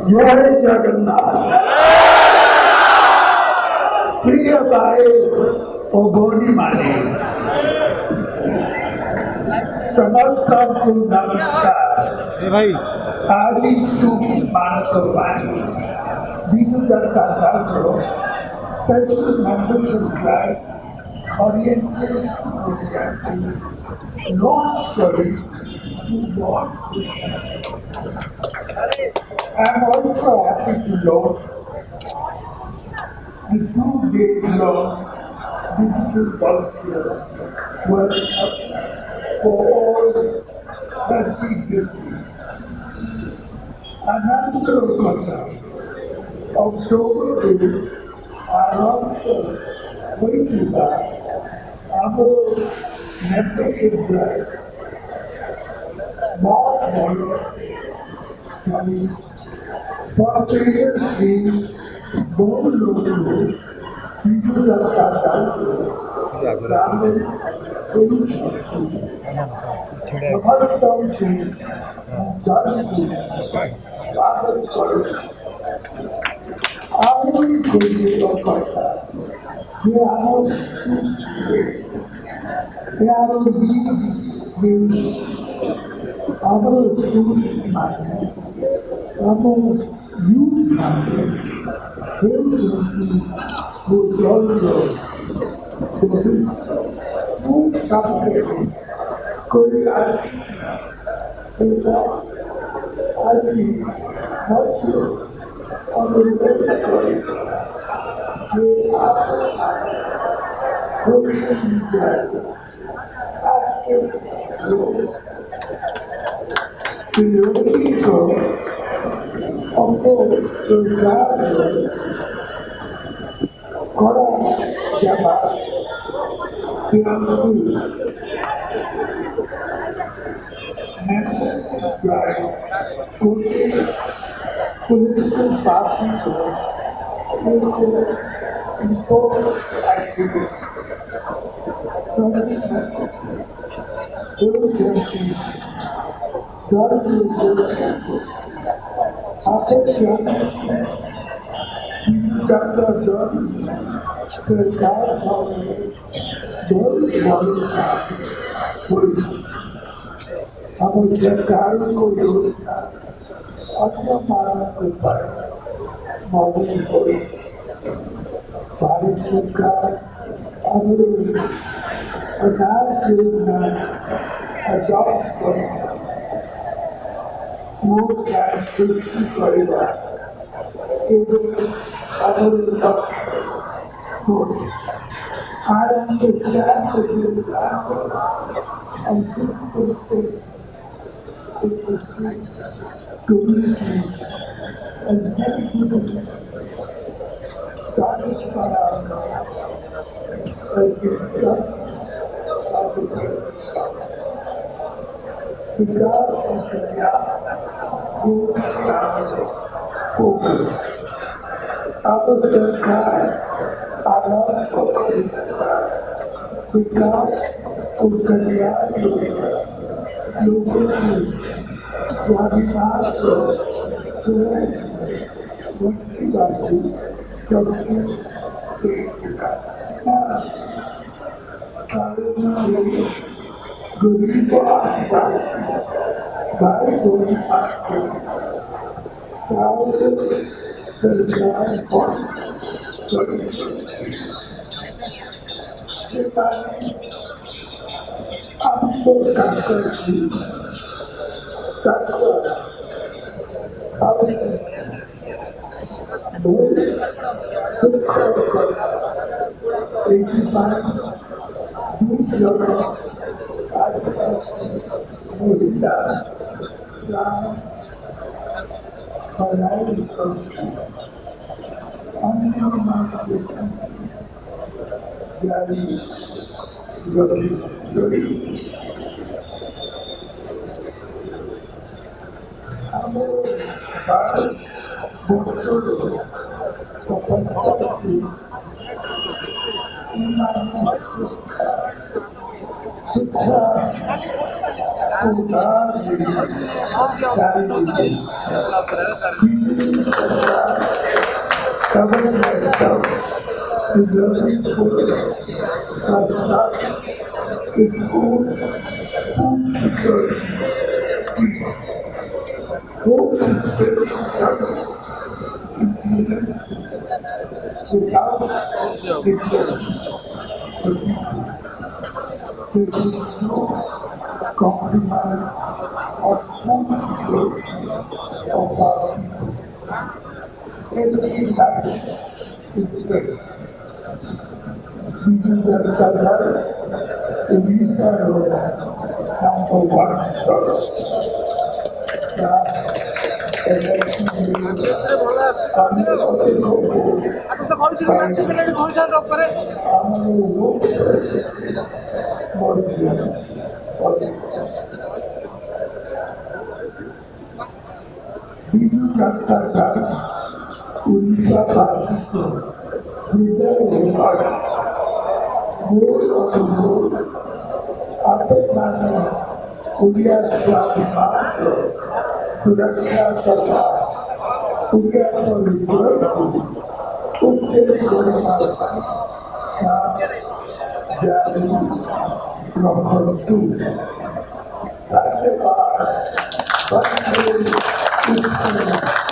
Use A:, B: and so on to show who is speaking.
A: जय जगन्नाथ। प्रिय भाई और गौरी माने समस्त को नमस्कार।
B: भाई
A: आदि सुखी मानकर वाणी बिनु Janata Dal special membership drive oriented to launch study to God. I am also happy to launch the 2-day-long digital volunteer workshop for all 30 districts. Ananta October is around waiting our membership drive. More Chinese spontaneously more local people that are family कोई political party important activity. Bharat सरकार adopt more than 50 परिवार I understand the example and this concept in the community and many people started by because of the group focus. Our सरकार आवाज पकड़ी विकास और कल्याण लोगों की स्वाभिमान को मुख्य बातें सबसे गरीब भाई गोरी सरकार आपको डॉक्टर की शिक्षा compromise or food security of our people. Every life is best. This is the color, these are number one color. Bidu katakan Unisa Pasito Bida Umat Mul Mul apa mana Ulian Suami Makro sudah kata Ulian Politik untuk bermanfaat jadi nomor 2 Tanda Bantu